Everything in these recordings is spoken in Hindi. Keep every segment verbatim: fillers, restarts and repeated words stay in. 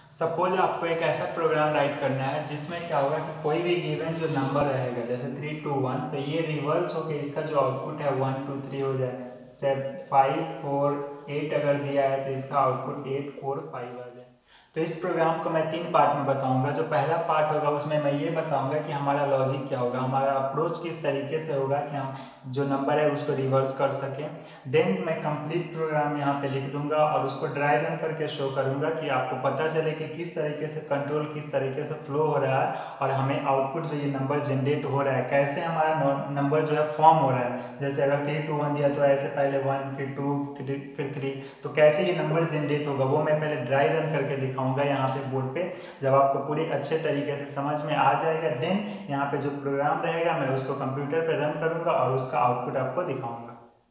सपोज आपको एक ऐसा प्रोग्राम राइट करना है जिसमें क्या होगा कि कोई भी गिवन जो नंबर रहेगा जैसे थ्री टू वन, तो ये रिवर्स होकर इसका जो आउटपुट है वन टू थ्री हो जाए। सेवन फाइव फोर एट अगर दिया है तो इसका आउटपुट एट फोर फाइव आ जाए। तो इस प्रोग्राम को मैं तीन पार्ट में बताऊंगा। जो पहला पार्ट होगा उसमें मैं ये बताऊंगा कि हमारा लॉजिक क्या होगा, हमारा अप्रोच किस तरीके से होगा कि हम जो नंबर है उसको रिवर्स कर सकें। देन मैं कंप्लीट प्रोग्राम यहाँ पे लिख दूंगा और उसको ड्राई रन करके शो करूंगा कि आपको पता चले कि किस तरीके से कंट्रोल किस तरीके से फ्लो हो रहा है और हमें आउटपुट जो ये नंबर जनरेट हो रहा है कैसे हमारा नंबर जो है फॉर्म हो रहा है। जैसे अगर थ्री टू वन दिया तो ऐसे पहले वन फिर टू थ्री फिर थ्री, तो कैसे ये नंबर जनरेट होगा वो मैं पहले ड्राई रन करके दिखाऊंगा यहाँ पे बोर्ड पे। जब आपको पूरी अच्छे तरीके से समझ में आ जाएगा देन यहाँ पे जो प्रोग्राम रहेगा मैं उसको कंप्यूटर पे रन करूंगा और उसका आउटपुट आपको दिखाऊंगा।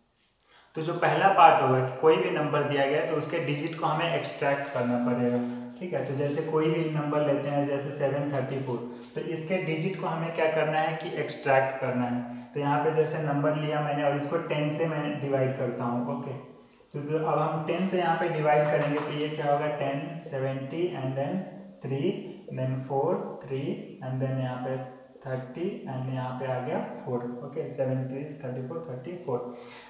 तो जो पहला पार्ट होगा कि कोई भी नंबर दिया गया है तो उसके डिजिट को हमें एक्सट्रैक्ट करना पड़ेगा। ठीक है, तो जैसे कोई भी नंबर लेते हैं जैसे सेवन थर्टी फोर, तो इसके डिजिट को हमें क्या करना है कि एक्सट्रैक्ट करना है। तो यहाँ पे जैसे नंबर लिया मैंने और इसको टेन से मैं डिवाइड करता हूँ। ओके, तो जो अब हम टेन से यहाँ पे डिवाइड करेंगे तो ये क्या होगा ten seventy and then three then four three and then यहाँ पे थर्टी एंड यहाँ पे आ गया four. Okay, seventy thirty four thirty four.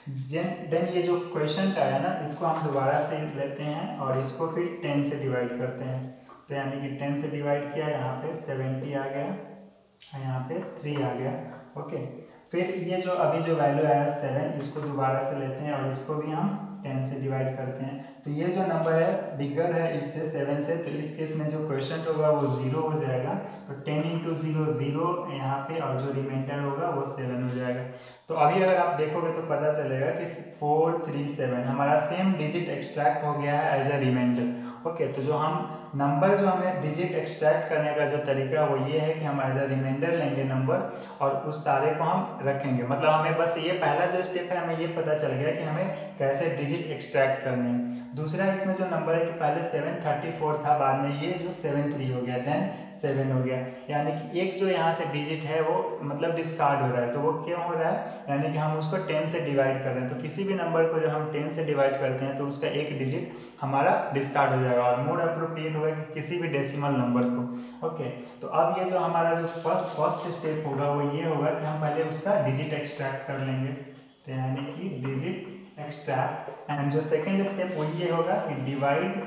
Then ये जो क्वेश्चन आया ना इसको हम दोबारा से लेते हैं और इसको फिर टेन से डिवाइड करते हैं। तो यानी कि टेन से डिवाइड किया, यहाँ पे सेवेंटी आ गया, यहाँ पे थ्री आ गया। ओके, फिर ये जो अभी जो वैल्यू आया सेवन, इसको दोबारा से लेते हैं और इसको भी हम टेन से डिवाइड करते हैं। तो ये जो नंबर है बिगर है इससे सेवन से, तो इस केस में जो क्वेश्चन होगा वो जीरो हो जाएगा। तो टेन इंटू जीरो जीरो यहाँ पे और जो रिमाइंडर होगा वो सेवन हो जाएगा। तो अभी अगर आप देखोगे तो पता चलेगा कि फोर थ्री सेवन हमारा सेम डिजिट एक्सट्रैक्ट हो गया है एज अ रिमाइंडर। ओके, तो जो हम नंबर जो हमें डिजिट एक्सट्रैक्ट करने का जो तरीका वो ये है कि हम एज अ रिमाइंडर लेंगे नंबर और उस सारे को हम रखेंगे। मतलब हमें बस ये पहला जो स्टेप है हमें ये पता चल गया कि हमें कैसे डिजिट एक्सट्रैक्ट करने हैं। दूसरा इसमें जो नंबर है कि पहले सेवन थर्टी फोर था, बाद में ये जो सेवन थ्री हो गया देन सेवन हो गया, यानी कि एक जो यहाँ से डिजिट है वो मतलब डिस्कार्ड हो रहा है। तो वो क्यों हो रहा है, यानी कि हम उसको टेन से डिवाइड कर रहे हैं। तो किसी भी नंबर को जब हम टेन से डिवाइड करते हैं तो उसका एक डिजिट हमारा डिस्कार्ड हो जाएगा और मोर अप्रोप्रिएट होगा कि किसी भी डेसिमल नंबर को। ओके, तो अब ये जो हमारा जो फर्स्ट फर्स्ट स्टेप होगा वो ये होगा कि हम पहले उसका डिजिट एक्सट्रैक्ट कर लेंगे। तो यानी कि डिजिट एक्सट्रैक्ट, एंड जो सेकेंड स्टेप वो ये होगा कि divide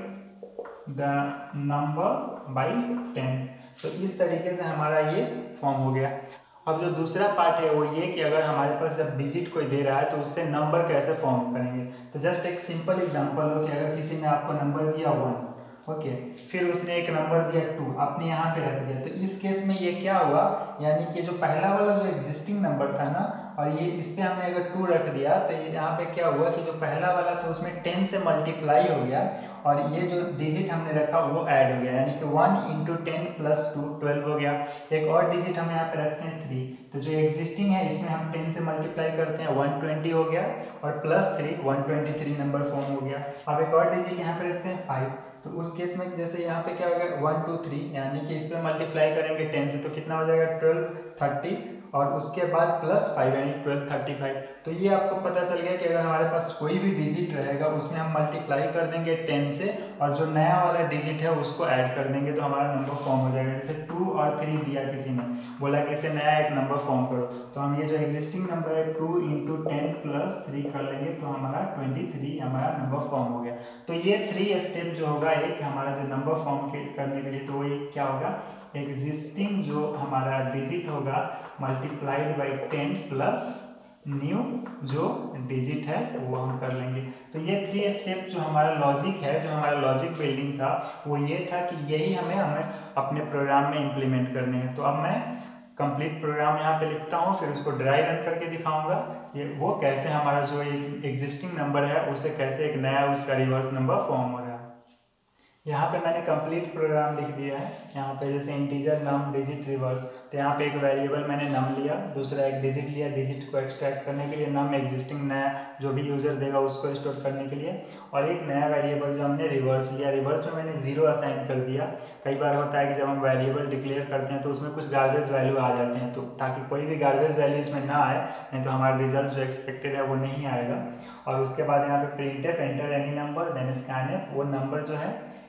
the number by ten. तो इस तरीके से हमारा ये फॉर्म हो गया। अब जो दूसरा पार्ट है वो ये कि अगर हमारे पास जब डिजिट कोई दे रहा है तो उससे नंबर कैसे फॉर्म करेंगे। तो जस्ट एक सिंपल एग्जांपल हो कि अगर किसी ने आपको नंबर दिया वन, ओके, फिर उसने एक नंबर दिया टू, आपने यहाँ पे रख दिया, तो इस केस में ये क्या हुआ, यानी कि जो पहला वाला जो एग्जिस्टिंग नंबर था ना और ये इस पे हमने अगर टू रख दिया तो यहाँ पे क्या हुआ कि जो पहला वाला था उसमें टेन से मल्टीप्लाई हो गया और ये जो डिजिट हमने रखा वो ऐड हो गया, यानी कि one into ten plus two twelve हो गया। एक और डिजिट हम यहाँ पे रखते हैं थ्री, तो जो एग्जिस्टिंग है इसमें हम टेन से मल्टीप्लाई करते हैं वन ट्वेंटी हो गया और plus three one twenty three number form हो गया। अब एक और डिजिट यहाँ पे रखते हैं फाइव, तो उस केस में जैसे यहाँ पे क्या हो गया वन टू थ्री, यानी कि इसमें मल्टीप्लाई करेंगे टेन से तो कितना हो जाएगा ट्वेल्व थर्टी और उसके बाद प्लस फाइव यानी ट्वेल्व थर्टी फाइव। तो ये आपको पता चल गया कि अगर हमारे पास कोई भी डिजिट रहेगा उसमें हम मल्टीप्लाई कर देंगे टेन से और जो नया वाला डिजिट है उसको ऐड कर देंगे तो हमारा नंबर फॉर्म हो जाएगा। जैसे टू और थ्री दिया किसी ने, बोला कि इसे नया एक नंबर फॉर्म करो, तो हम ये जो एग्जिस्टिंग नंबर है two into ten plus three कर लेंगे तो हमारा ट्वेंटी थ्री हमारा नंबर फॉर्म हो गया। तो ये थ्री स्टेप जो होगा एक हमारा जो नंबर फॉर्म करने के लिए, तो वो एक क्या होगा, एग्जिस्टिंग जो हमारा डिजिट होगा multiplied by ten plus new जो डिजिट है वो हम कर लेंगे। तो ये थ्री स्टेप जो हमारा लॉजिक है, जो हमारा लॉजिक बिल्डिंग था वो ये था कि यही हमें हमें अपने प्रोग्राम में इम्प्लीमेंट करने हैं। तो अब मैं कंप्लीट प्रोग्राम यहाँ पे लिखता हूँ, फिर उसको ड्राई रन करके दिखाऊंगा ये वो कैसे हमारा जो एक एग्जिस्टिंग नंबर है उसे कैसे एक नया उसका रिवर्स नंबर फॉर्म हो रहा है। यहाँ पे मैंने कंप्लीट प्रोग्राम लिख दिया है। यहाँ पे जैसे इंटीजर नम डिजिट रिवर्स, तो यहाँ पे एक वेरिएबल मैंने नम लिया, दूसरा एक डिजिट लिया डिजिट को एक्सट्रैक्ट करने के लिए, नम एग्जिस्टिंग नया जो भी यूजर देगा उसको स्टोर करने के लिए, और एक नया वेरिएबल जो हमने रिवर्स लिया, रिवर्स में मैंने जीरो असाइन कर दिया। कई बार होता है कि जब हम वेरिएबल डिक्लेयर करते हैं तो उसमें कुछ गार्बेज वैल्यू आ जाते हैं, तो ताकि कोई भी गार्बेज वैल्यू इसमें ना आए, नहीं तो हमारा रिजल्ट जो एक्सपेक्टेड है वो नहीं आएगा। और उसके बाद यहाँ पे printf enter any number then scanf, वो नंबर जो है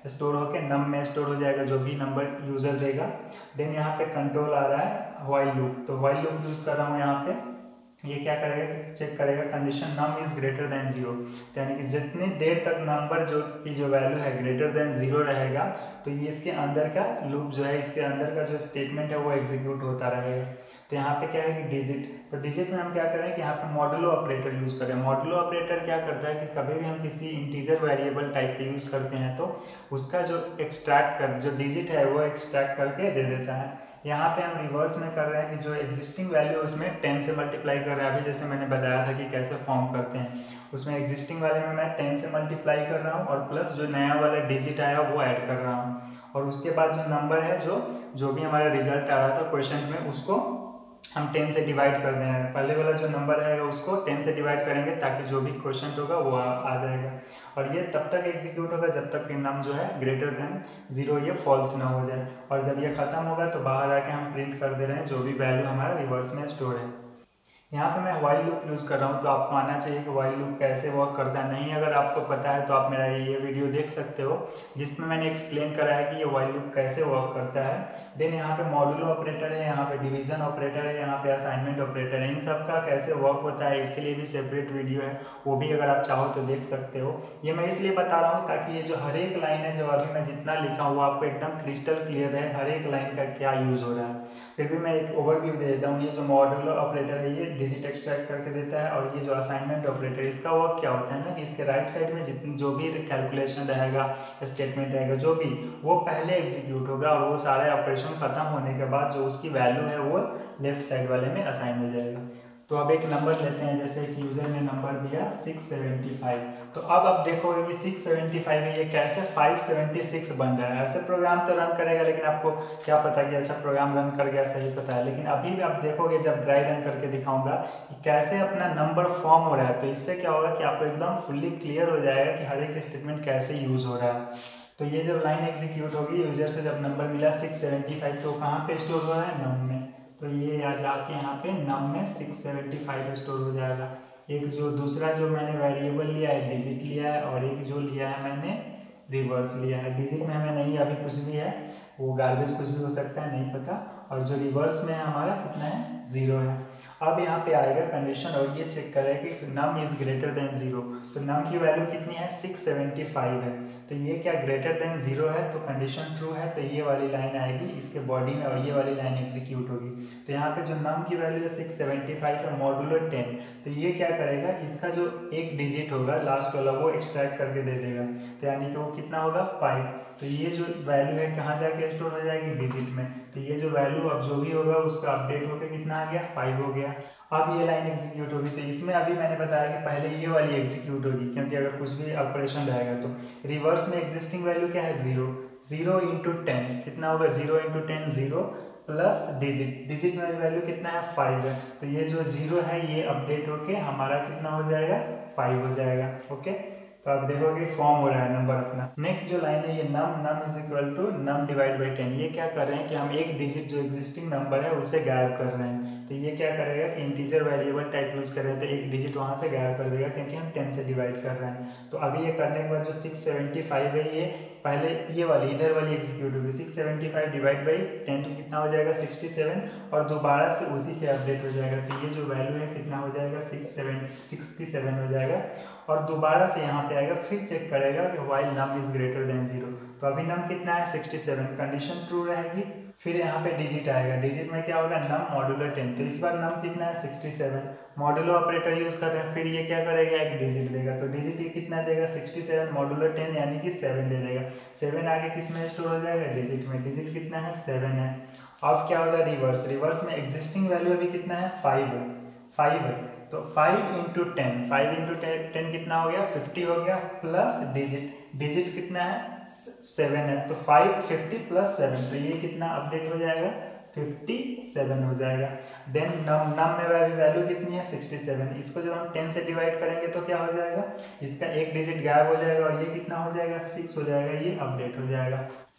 स्टोर होके नम में स्टोर हो जाएगा जो भी नंबर यूज़र देगा। देन यहाँ पे कंट्रोल आ रहा है व्हाइल लूप, तो व्हाइल लूप यूज़ कर रहा हूँ यहाँ पे। ये क्या करेगा, चेक करेगा condition num is greater than zero, यानी कि जितनी देर तक नंबर जो की जो वैल्यू है ग्रेटर देन जीरो रहेगा तो ये इसके अंदर का लूप जो है, इसके अंदर का जो स्टेटमेंट है वो एग्जीक्यूट होता रहेगा। तो यहाँ पे क्या है कि डिजिट, तो डिजिट में हम क्या करें कि यहाँ पे मॉडुलो ऑपरेटर यूज़ करें। मॉडुलो ऑपरेटर क्या करता है कि कभी भी हम किसी इंटीजर वेरिएबल टाइप के यूज़ करते हैं तो उसका जो एक्सट्रैक्ट कर जो डिजिट है वो एक्सट्रैक्ट करके दे देता है। यहाँ पे हम रिवर्स में कर रहे हैं कि जो एग्जिस्टिंग वैल्यू उसमें टेन से मल्टीप्लाई कर रहे हैं। अभी जैसे मैंने बताया था कि कैसे फॉर्म करते हैं, उसमें एग्जिस्टिंग वाले में मैं टेन से मल्टीप्लाई कर रहा हूँ और प्लस जो नया वाला डिजिट आया वो ऐड कर रहा हूँ, और उसके बाद जो नंबर है जो जो भी हमारा रिजल्ट आ रहा था क्वेश्चन में उसको हम टेन से डिवाइड कर देना है। पहले वाला जो नंबर है उसको टेन से डिवाइड करेंगे ताकि जो भी क्वेश्चन होगा वो आ, आ जाएगा, और ये तब तक एग्जीक्यूट होगा जब तक कि नम जो है ग्रेटर देन जीरो ये फॉल्स ना हो जाए, और जब ये खत्म होगा तो बाहर आके हम प्रिंट कर दे रहे हैं जो भी वैल्यू हमारा रिवर्स में स्टोर है। यहाँ पे मैं व्हाइल लूप यूज़ कर रहा हूँ, तो आपको आना चाहिए कि व्हाइल लूप कैसे वर्क करता है। नहीं अगर आपको पता है तो आप मेरा ये वीडियो देख सकते हो जिसमें मैंने एक्सप्लेन करा है कि ये व्हाइल लूप कैसे वर्क करता है। देन यहाँ पे मॉडुलो ऑपरेटर है, यहाँ पे डिवीजन ऑपरेटर है, यहाँ पे असाइनमेंट ऑपरेटर है, इन सब का कैसे वर्क होता है इसके लिए भी सेपरेट वीडियो है, वो भी अगर आप चाहो तो देख सकते हो। ये मैं इसलिए बता रहा हूँ ताकि ये जो हर एक लाइन है जो अभी मैं जितना लिखा हूँ आपको एकदम क्रिस्टल क्लियर है हर एक लाइन का क्या यूज़ हो रहा है। फिर भी मैं एक ओवरव्यू दे देता हूँ। ये जो मॉडुलो ऑपरेटर है ये डिजिट एक्सट्रैक्ट करके देता है, और ये जो असाइनमेंट ऑपरेटर इसका वर्क क्या होता है ना कि इसके राइट साइड में जितनी जो भी कैलकुलेशन रहेगा स्टेटमेंट रहेगा जो भी वो पहले एग्जीक्यूट होगा, और वो सारे ऑपरेशन खत्म होने के बाद जो उसकी वैल्यू है वो लेफ्ट साइड वाले में असाइन हो जाएगा। तो अब एक नंबर लेते हैं, जैसे एक यूज़र ने नंबर दिया सिक्स सेवेंटी फाइव, तो अब आप देखोगे कि सिक्स सेवेंटी फाइव है ये कैसे फाइव सेवेंटी सिक्स बन रहा है। ऐसे प्रोग्राम तो रन करेगा लेकिन आपको क्या पता कि ऐसा प्रोग्राम रन कर गया, सही पता है, लेकिन अभी आप देखोगे जब ड्राई रन करके दिखाऊंगा कि कैसे अपना नंबर फॉर्म हो रहा है, तो इससे क्या होगा कि आपको एकदम फुल्ली क्लियर हो जाएगा कि हर एक स्टेटमेंट कैसे यूज़ हो रहा है। तो ये जब लाइन एग्जीक्यूट होगी यूजर से जब नंबर मिला सिक्स सेवेंटी फाइव तो कहाँ पे स्टोर हो रहा है, नम में, तो ये याद जाके यहाँ पे नम में सिक्स सेवेंटी फाइव स्टोर हो जाएगा। एक जो दूसरा जो मैंने वेरिएबल लिया है डिजिट लिया है, और एक जो लिया है मैंने रिवर्स लिया है। डिजिट में हमें नहीं अभी कुछ भी है, वो गार्बेज कुछ भी हो सकता है नहीं पता, और जो रिवर्स में है हमारा कितना है, जीरो है। अब यहाँ पे आएगा कंडीशन और ये चेक करेगा कि num is greater than zero, तो नम की वैल्यू कितनी है, सिक्स सेवेंटी फाइव है, तो ये क्या ग्रेटर देन जीरो है, तो कंडीशन ट्रू है, तो ये वाली लाइन आएगी इसके बॉडी में और ये वाली लाइन एग्जीक्यूट होगी। तो यहाँ पे जो नम की वैल्यू है सिक्स सेवेंटी फाइव है मॉडुलो टेन, तो ये क्या करेगा, इसका जो एक डिजिट होगा लास्ट वाला वो एक्सट्रैक्ट करके दे देगा, तो यानी कि वो कितना होगा, फाइव। तो ये जो वैल्यू है कहाँ जाके स्टोर हो जाएगी, डिजिट में, तो ये जो वैल्यू अब जो भी होगा उसका अपडेट होकर कितना आ गया, फाइव हो गया। अब ये लाइन एग्जीक्यूट होगी, तो इसमें अभी मैंने बताया कि पहले ये वाली एग्जीक्यूट होगी क्योंकि अगर कुछ भी ऑपरेशन रहेगा तो रिवर्स में एग्जिस्टिंग वैल्यू क्या है, जीरो, जीरो इंटू टेन कितना होगा, zero into ten zero plus digit, digit में वैल्यू कितना है, फाइव है, तो ये जो जीरो है ये अपडेट होके हमारा कितना हो जाएगा, फाइव हो जाएगा। ओके, तो आप देखोगे फॉर्म हो रहा है नंबर अपना। नेक्स्ट जो लाइन है ये num num is equal to num divide by ten, ये क्या कर रहे हैं कि हम एक डिजिट जो एग्जिस्टिंग नंबर है उसे गायब कर रहे हैं, तो ये क्या करेगा कि इंटीजर वेरिएबल टाइप यूज कर रहे थे, एक डिजिट वहाँ से गायब कर देगा क्योंकि हम टेन से डिवाइड कर रहे हैं। तो अभी ये करने के बाद जो सिक्स सेवेंटी फाइव है ये पहले ये वाली इधर वाली एग्जीक्यूट होगी, six seventy five divide by ten तो कितना हो जाएगा, सिक्सटी सेवन, और दोबारा से उसी पे अपडेट हो जाएगा, तो ये जो वैल्यू है कितना हो जाएगा, सिक्स सेवन सिक्सटी सेवन हो जाएगा, और दोबारा से यहाँ पे आएगा फिर चेक करेगा कि while num is greater than zero, तो अभी नम कितना है, सिक्सटी सेवन, कंडीशन ट्रू रहेगी। फिर यहाँ पे डिजिट आएगा, डिजिट में क्या होगा, नम मॉडुलो टेन, तो इस बार नम कितना है, sixty seven, modulo operator use कर रहे हैं, फिर ये क्या करेगा, एक डिजिट देगा, तो डिजिट ये कितना देगा, सिक्सटी सेवन मॉडुलो टेन यानी कि सेवन दे देगा, सेवन आगे किस में स्टोर हो जाएगा, डिजिट में, डिजिट कितना है, सेवन है। अब क्या होगा, रिवर्स, रिवर्स में एग्जिस्टिंग वैल्यू अभी कितना है, फाइव है, फाइव है, तो five into ten, five into ten कितना हो गया, फिफ्टी हो गया, प्लस डिजिट, डिजिट कितना है, सेवन है, तो फाइव फिफ्टी प्लस सेवन, तो ये कितना अपडेट हो जाएगा, फिफ्टी सेवन हो जाएगा। देन नम नम में वैल्यू कितनी है, सिक्सटी सेवन, इसको जब हम टेन से डिवाइड करेंगे तो क्या हो जाएगा, इसका एक डिजिट गायब हो जाएगा और ये कितना हो जाएगा, सिक्स हो जाएगा, ये अपडेट हो जाएगा।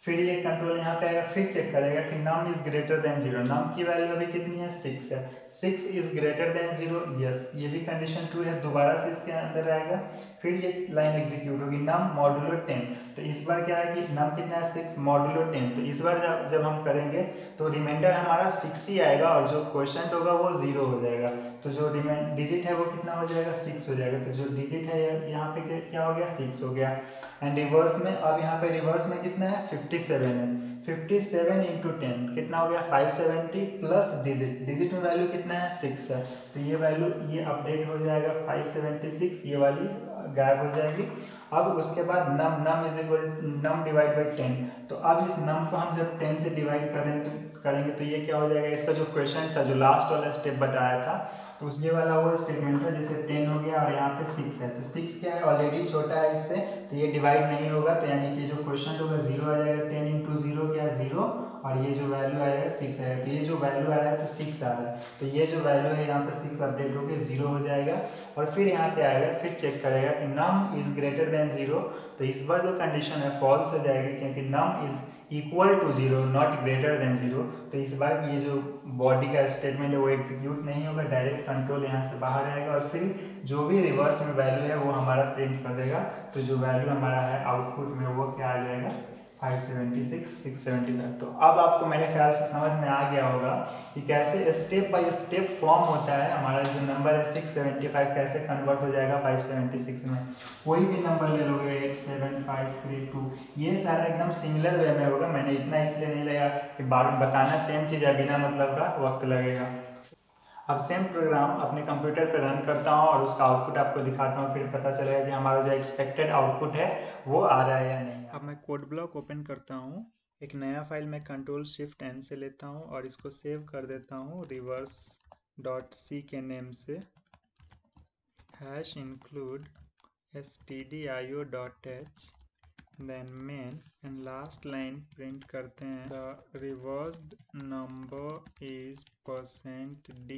फिर ये कंट्रोल यहाँ पे आएगा, फिर चेक करेगा कि num is greater than zero. Num की वैल्यू अभी कितनी है, सिक्स है। Six is greater than zero, yes, ये भी कंडीशन ट्रू है। दोबारा से इसके अंदर आएगा, फिर ये लाइन एग्जीक्यूट होगी, नम मॉडुलो टेन। तो इस बार क्या है कि नम कितना है, सिक्स मॉडुलो टेन। तो इस बार जब जब हम करेंगे तो रिमाइंडर हमारा सिक्स ही आएगा और जो क्वेश्चन होगा वो जीरो हो जाएगा। तो जो रिमाइंड डिजिट है वो कितना हो जाएगा, सिक्स हो जाएगा। तो जो डिजिट है यहाँ पे क्या हो गया, सिक्स हो गया। एंड रिवर्स में, अब यहाँ पे रिवर्स में कितना है, फिफ्टी सेवन है। फिफ्टी सेवन इंटू टेन कितना हो गया, five seventy plus digit, digit में वैल्यू कितना है, सिक्स है। तो ये वैल्यू ये अपडेट हो जाएगा फाइव सेवेंटी सिक्स, ये वाली गायब हो जाएगी। अब उसके बाद num num is equal num divide by ten. तो अब इस नम को हम जब टेन से डिवाइड करेंगे करेंगे तो ये क्या हो जाएगा, इसका जो क्वेश्चन था, जो लास्ट वाला स्टेप बताया था, तो उस ये वाला वो स्टेटमेंट था, जैसे टेन हो गया और यहाँ पे सिक्स है। तो सिक्स क्या है, ऑलरेडी छोटा है इससे, तो ये डिवाइड नहीं होगा। तो यानी कि जो क्वेश्चन होगा जीरो आ जाएगा। टेन इंटू जीरो क्या है, जीरो, और ये जो वैल्यू आएगा सिक्स आएगा। तो ये जो वैल्यू आ रहा है तो सिक्स आ रहा है, तो ये जो वैल्यू है यहाँ पे सिक्स अपडेट होकर जीरो हो जाएगा। और फिर यहाँ पे आएगा, फिर चेक करेगा कि num is greater than zero. तो इस बार जो कंडीशन है फॉल्स हो जाएगी, क्योंकि num is equal to zero not greater than zero. तो इस बार ये जो बॉडी का स्टेटमेंट है वो एग्जीक्यूट नहीं होगा, डायरेक्ट कंट्रोल यहाँ से बाहर आएगा और फिर जो भी रिवर्स में वैल्यू है वो हमारा प्रिंट कर देगा। तो जो वैल्यू हमारा है आउटपुट में वो क्या आ जाएगा, five seventy six, six seventy five. तो अब आपको मेरे ख्याल से समझ में आ गया होगा कि कैसे स्टेप बाय स्टेप फॉर्म होता है हमारा जो नंबर है सिक्स सेवेंटी फाइव, कैसे कन्वर्ट हो जाएगा फाइव सेवेंटी सिक्स में। कोई भी नंबर ले लोगे, eight seven five three two, ये सारा एकदम सिमिलर वे में होगा। मैंने इतना इसलिए नहीं लगा कि बार बताना सेम चीज़ है, बिना मतलब का वक्त लगेगा। अब सेम प्रोग्राम अपने कंप्यूटर पर रन करता हूँ और उसका आउटपुट आपको दिखाता हूँ, फिर पता चलेगा कि हमारा जो एक्सपेक्टेड आउटपुट है वो आ रहा है या नहीं। अब मैं कोड ब्लॉक ओपन करता हूँ, एक नया फाइल में कंट्रोल शिफ्ट एन से लेता हूँ और इसको सेव कर देता हूँ रिवर्स डॉट सी के नेम से। Hash include S T D I O dot H, then main, and last line print करते हैं the reversed number is percent D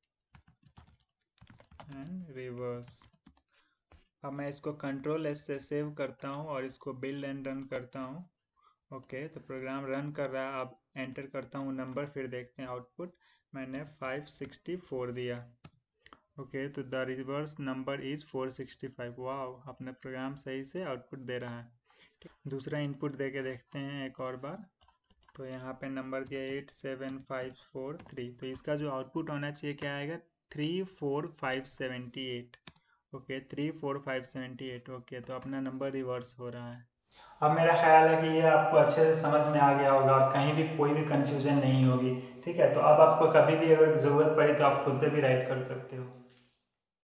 and reverse. अब मैं इसको कंट्रोल एस से सेव करता हूँ और इसको बिल्ड एंड रन करता हूँ। ओके, तो प्रोग्राम रन कर रहा है। अब एंटर करता हूँ नंबर, फिर देखते हैं आउटपुट। मैंने फाइव सिक्सटी फोर दिया। ओके, तो the reverse number is four sixty five. वाह, अपने प्रोग्राम सही से आउटपुट दे रहा है। दूसरा इनपुट दे के देखते हैं एक और बार। तो यहाँ पे नंबर दिया eight seven five four three, तो इसका जो आउटपुट होना चाहिए क्या आएगा, three four five seventy eight. Okay, three four five seventy eight. Okay, तो अपना नंबर रिवर्स हो रहा है। अब मेरा ख्याल है कि ये आपको अच्छे से समझ में आ गया होगा और कहीं भी कोई भी कन्फ्यूजन नहीं होगी। ठीक है, तो अब आपको कभी भी अगर ज़रूरत पड़ी तो आप खुद से भी राइट कर सकते हो।